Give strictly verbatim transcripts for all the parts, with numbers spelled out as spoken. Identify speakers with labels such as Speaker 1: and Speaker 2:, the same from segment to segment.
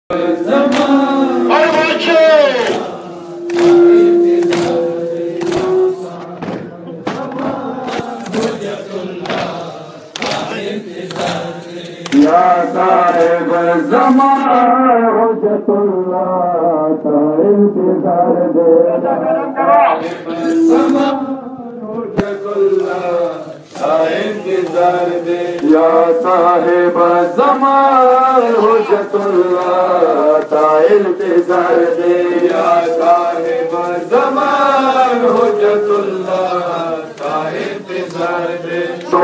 Speaker 1: या साहिब ज़मान हुज्जतुल्लाह का इंतज़ार दे, ज़मान हुज्जतुल्लाह का इंतज़ार दे, या साहिब ज़मान हुज्जतुल्लाह का इंतज़ार दे, या साहिब ज़मान हुज्जतुल्लाह का इंतज़ार दे। तो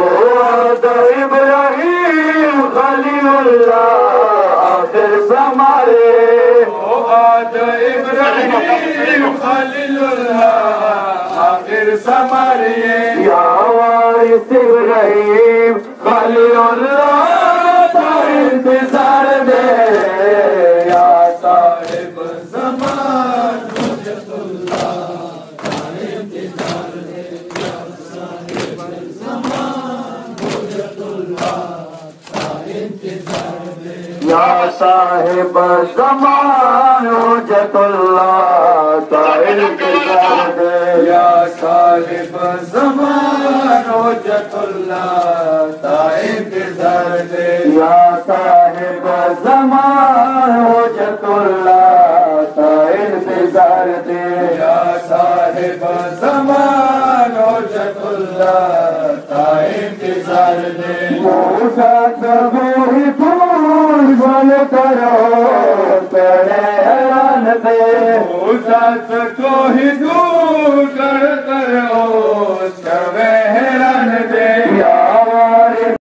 Speaker 1: इब्राहिम खलीलुल्लाह आखिर समारे, ओ आद इब्राहिम खलीलुल्लाह आखिर समारे, या वारिस इब्राहिम खलीलुल्लाह का इंतज़ार दे, या साहिब ज़मान हुज्जतुल्लाह का इंतज़ार दे, या साहिब ज़मान हुज्जतुल्लाह का इंतज़ार दे, या साहिब ज़मान हुज्जतुल्लाह का इंतज़ार दे, या साहिब ज़मान हुज्जतुल्लाह का इंतज़ार दे, या साहिब ज़मान हुज्जतुल्लाह का इंतज़ार दे, या साहिब ज़मान हुज्जतुल्लाह का इंतज़ार दे। मूसा कबो ही फूल बन करो करे हैरान दे, मूसा को ही दूर कर करो